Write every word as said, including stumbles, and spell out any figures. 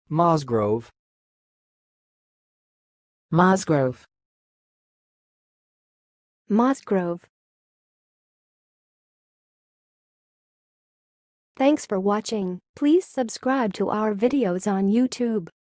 Mosgrove. Mosgrove. Mosgrove. Thanks for watching. Please subscribe to our videos on YouTube.